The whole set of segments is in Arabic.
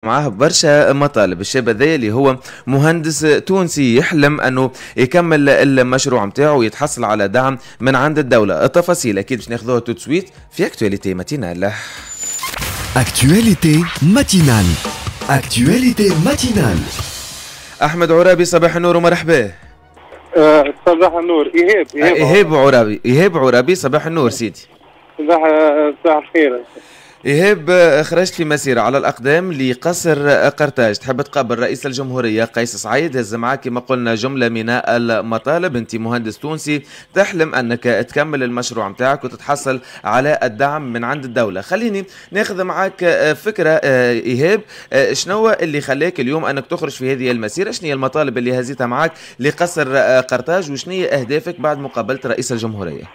معاه برشا مطالب. الشاب هذايا اللي هو مهندس تونسي يحلم انه يكمل المشروع نتاعو ويتحصل على دعم من عند الدولة. التفاصيل اكيد باش ناخذوها تو سويت في اكتواليتي ماتينال. اكتواليتي ماتينال. اكتواليتي ماتينال. احمد عرابي صباح النور ومرحبا. صباح النور. ايهاب عرابي صباح النور سيدي. صباح الخير. إيهاب، خرجت في مسيرة على الأقدام لقصر قرطاج، تحب تقابل رئيس الجمهورية قيس سعيد، هز معاك كما قلنا جملة من المطالب. أنت مهندس تونسي تحلم أنك تكمل المشروع متاعك وتتحصل على الدعم من عند الدولة. خليني ناخذ معاك فكرة إيهاب، شنو اللي خلاك اليوم أنك تخرج في هذه المسيرة؟ شنو هي المطالب اللي هزيتها معاك لقصر قرطاج وشنو هي أهدافك بعد مقابلة رئيس الجمهورية؟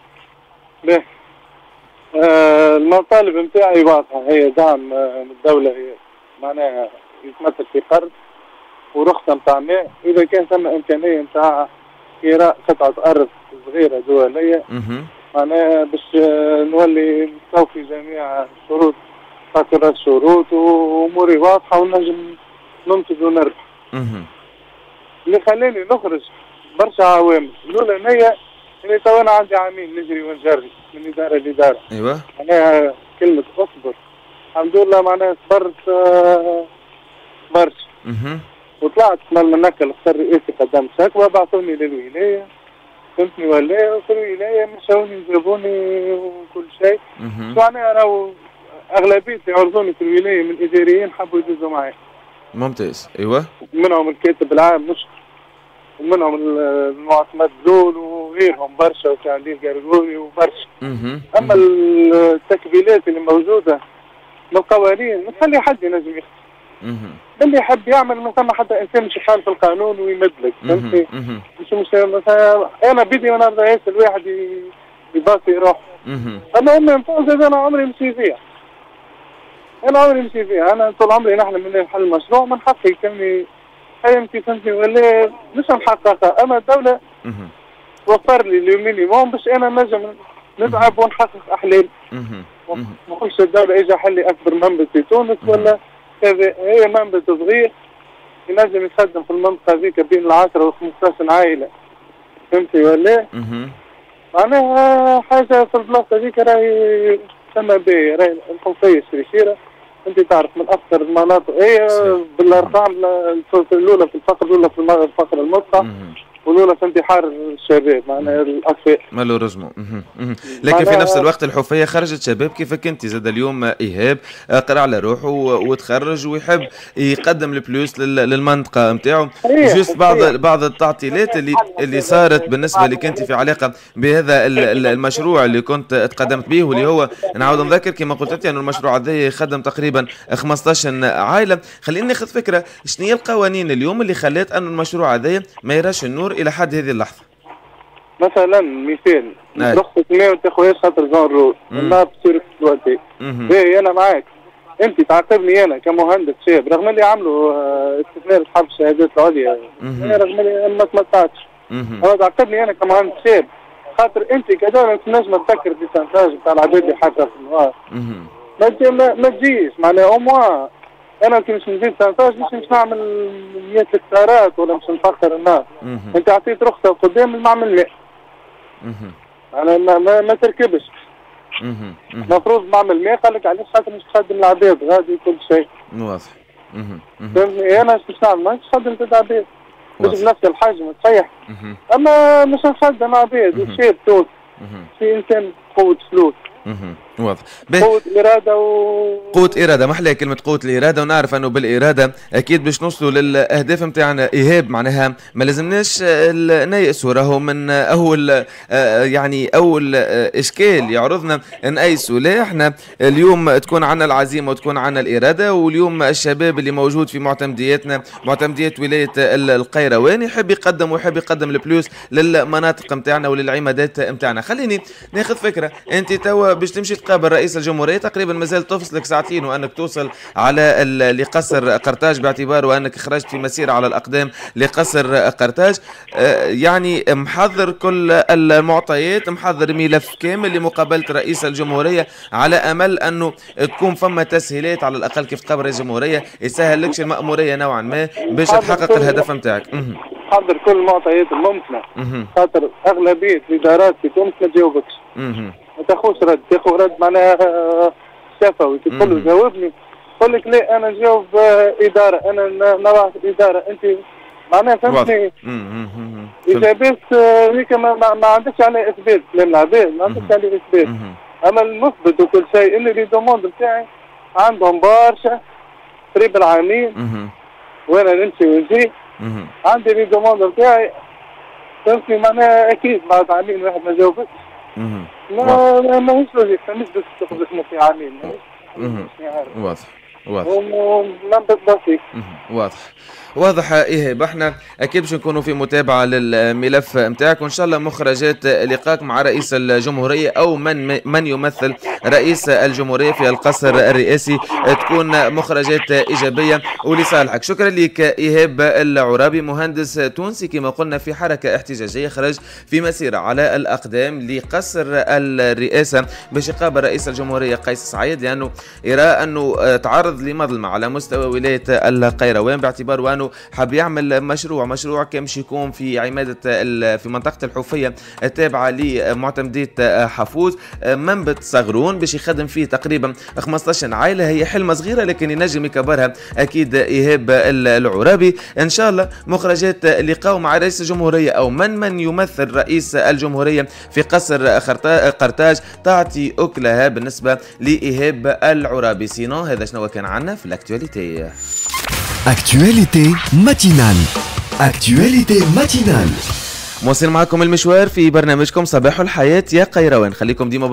المطالب نتاعي واضحة، هي دعم من الدولة، هي معناها يتمثل في قرض ورخصة نتاع ماء، إذا كان ثم إمكانية نتاع شراء قطعة أرض صغيرة دولية معناها باش نولي نستوفي جميع الشروط، فاتورة الشروط وأموري واضحة ونجم ننتج ونربح. اللي خلاني نخرج برشا عوامل، الأولى هي اللي تو أنا عندي عامين نجري ونجري من إدارة لإدارة. أيوه. معناها كلمة أصبر الحمد لله معناها صبرت برشا. وطلعت من نكل اختار رئيسي قدمت شكوى بعثوني للولاية، فهمتني ولا؟ وفي الولاية مشاوني جابوني وكل شيء. معناها راهو أغلبية يعرضوني في الولاية من إداريين حبوا يدوزوا معي. ممتاز. أيوه. منهم الكاتب العام مش، ومنهم المعتصمات زول وغيرهم برشا وتعليل قرقوري وبرشا. اما التكبيلات اللي موجوده من القوانين ما تخلي حد ينجم يخطئ. اللي يحب يعمل من ثم حتى انسان مش يخالف القانون ويمدلك، فهمتني؟ مش مثلا انا بدي وانا رئيس الواحد يباصي روحه. اما امي مفوز انا عمري مشي فيها. انا طول عمري نحلم من نحل المشروع من حقي كمي حيمتي، فهمتني ولا؟ مش نحققها، اما الدولة وفر لي المينيموم باش انا نجم نتعب ونحقق احلامي. ما نقولش الدولة اجى حل لي اكبر منبت في تونس ولا كذا، هي منبت صغير ينجم يخدم في المنطقة هذيك بين 10 و 15 عائلة، فهمتي ولا؟ معناها حاجة في البلاصة هذيك راهي تسمى باهية، راهي الخلفية الشريشيرة. انت تعرف من اكثر المناطق هي بالارقام الاولى في الفقر، الاولى في الفقر المدقع، والاولى في انتحار الشباب معناها الاطفال مالوريزمون. لكن في نفس الوقت الحفيه خرجت شباب كيفك انت زاد اليوم ايهاب قرا على روحه وتخرج ويحب يقدم البلوس للمنطقه نتاعو. جوست بعض التعطيلات اللي صارت بالنسبه لك انت في علاقه بهذا المشروع اللي كنت تقدمت به، واللي هو نعاود نذكر كما قلت انت انه المشروع هذا يخدم تقريبا 15 عائله. خلينا ناخذ فكره شنو هي القوانين اليوم اللي خلات انه المشروع هذا ما يراش النور الى حد هذه اللحظه. مثلا مثال رخصة ماء وتخويش خاطر زون رول ما بتصير دلوقتي. باهي انا معاك، انت تعاقبني انا كمهندس شاب رغم اللي عملوا استثمار اصحاب الشهادات العليا، رغم اللي ما تمتعتش، اما تعاقبني انا كمهندس شاب خاطر انت كدولة تنجم تسكر البيسانتاج بتاع العباد اللي حاطها في النهار. ما تجيش معناها او انا كي مش نزيد سانتاج مش نعمل 100 هكتارات ولا مش نفخر الناس. انت اعطيت رخصه قدام المعمل ماء. انا ما تركبش. المفروض معمل ماء قال لك علاش خاطر مش تخدم العباد غادي كل شيء. واضح. فهمتني؟ انا مش نعمل مش نخدم العباد. مش بنفس الحجم تصيح. اما مش نخدم عباد وشاب تونس. في انسان قوة فلوس. واضح. قوة إرادة قوة إرادة، ما أحلى كلمة قوة الإرادة، ونعرف أنه بالإرادة أكيد باش نوصلوا للأهداف نتاعنا. إيهاب معناها ما لازمناش نيأسوا، راهو من أول يعني أول إشكال يعرضنا نيأسوا، لا إحنا اليوم تكون عنا العزيمة وتكون عنا الإرادة. واليوم الشباب اللي موجود في معتمدياتنا، معتمديات ولاية القيروان، يحب يقدم ويحب يقدم الفلوس للمناطق نتاعنا وللعمادات نتاعنا. خليني ناخذ فكرة، أنت توا باش تمشي تقابل رئيس الجمهوريه تقريبا مازال تفصلك ساعتين وانك توصل على لقصر قرطاج، باعتبار وانك خرجت في مسيره على الاقدام لقصر قرطاج. يعني محضر كل المعطيات، محضر ملف كامل لمقابله رئيس الجمهوريه على امل انه تكون فما تسهيلات على الاقل كيف تقابل رئيس الجمهوريه يسهل لكش المأموريه نوعا ما باش تحقق الهدف نتاعك. حضر كل المعطيات الممكنه، خاطر اغلبيه الادارات في تونس ما تجاوبكش، ما تاخذش رد، تاخذ رد معناها شفوي، تقول له جاوبني يقول لك لا انا نجاوب اداره، انا نروح اداره، انت معناها فهمتني. اجابات هيك ما عندكش عليه اثبات، كلام العباد ما عندكش عليه اثبات. اما المثبت وكل شيء ان لي دوموند نتاعي عندهم برشا قريب العامين، وانا نمشي ونجي عندي لي دوموند نتاعي فهمتني، معناها اكيد بعد عامين واحد ما جاوبش ماهيش لوجيك، مش باش تخبزنا في عامين. واضح واضح ايهاب. احنا اكيد باش نكونوا في متابعه للملف نتاعك، وان شاء الله مخرجات لقاك مع رئيس الجمهوريه او من يمثل رئيس الجمهوريه في القصر الرئاسي تكون مخرجات ايجابيه ولصالحك. شكرا لك ايهاب العرابي، مهندس تونسي كما قلنا في حركه احتجاجيه خرج في مسيره على الاقدام لقصر الرئاسه باش يقابل رئيس الجمهوريه قيس سعيد، لانه يرى انه تعرض لمظلمه على مستوى ولايه القيروان، باعتبار وانه حاب يعمل مشروع كمش يكون في عماده في منطقه الحوفيه التابعه لمعتمديه حفوظ، منبت صغرون باش يخدم فيه تقريبا 15 عائله. هي حلمه صغيره لكن ينجم يكبرها اكيد ايهاب العرابي. ان شاء الله مخرجات لقاء مع رئيس الجمهوريه او من يمثل رئيس الجمهوريه في قصر قرطاج تعطي اكلها بالنسبه لايهاب العرابي. سينو هذا شنو كان عندنا في الاكtualité. اكtualité ماتينال. مواصل معكم المشوار في برنامجكم صباح الحياة يا قيروان. خليكم ديما